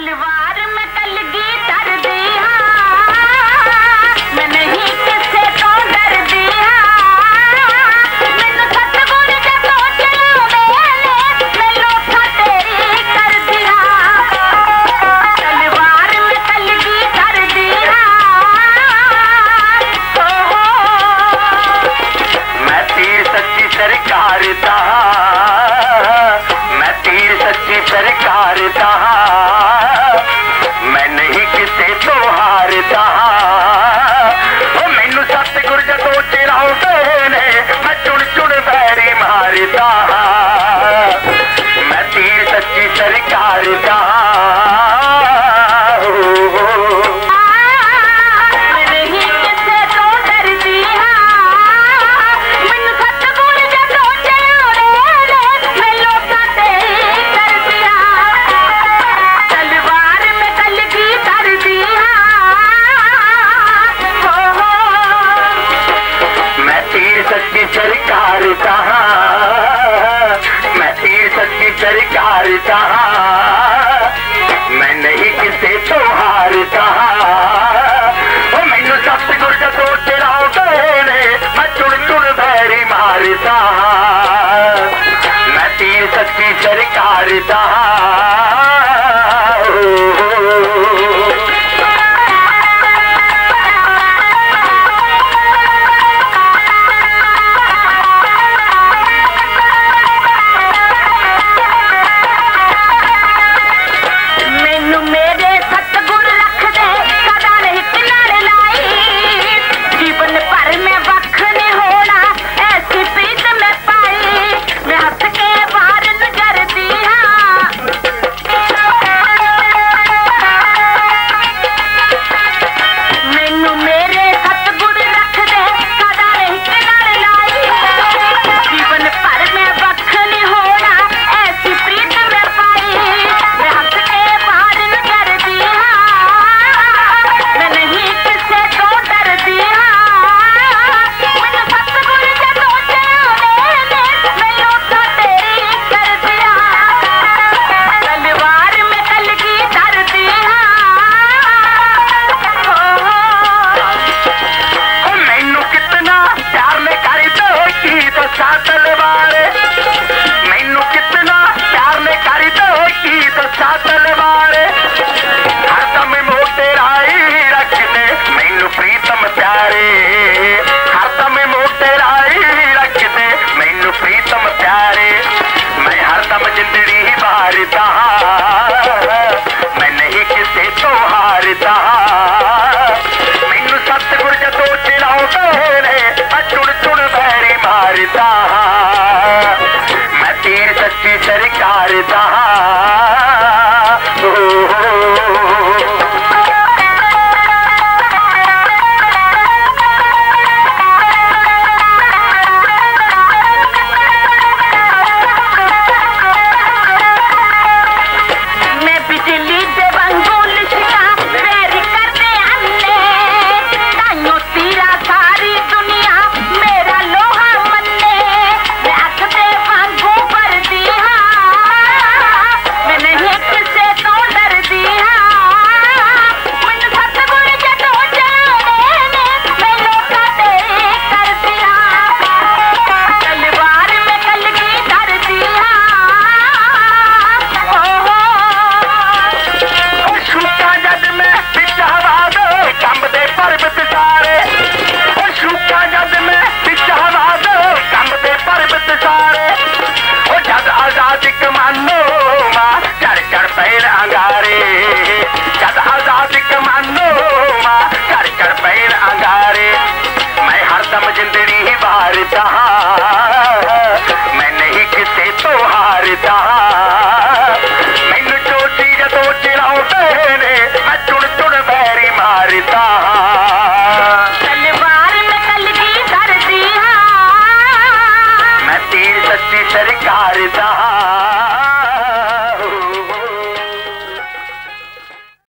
तलवार में कलगी कर दिया, मैं नहीं किसे तो डर दिया। मैनू सतगुर जदों चलावे मैं लोथा तेरी कर दिया। तलवार में कलगी कर दिया, मैं तीर सच्ची सरकार दा, मैं तीर सच्ची सरकार दा, मैं नहीं किसे तो हारदा। मैनू सतगुर जदों चिराउंदे ने मैं चुन चुन बैरी मारदा। मैं तीर सच्ची सरकार दा। सरकार कहा, मैं तीर सच्ची सरकार कहा, मैं नहीं किसे तो हारता। मैनू सतगुर जदों चिराउंदे ने मैं चुन चुन बैरी मारदा। मैं तीर सच्ची सरकार कहा। मैं नहीं किसे तो हारदा। मैनू सतगुर जदों चिराउंदे ने मैं चुन चुन बैरी मारदा। मैं तीर सच्ची सरकार दा। मैं नहीं किसे तो हारदा। मैनू चोटी जदों चिराउंदे ने मैं चुन चुन बैरी मारदा। तलवार में कलगी कर दिया, मैं तीर सच्ची सरकार दा।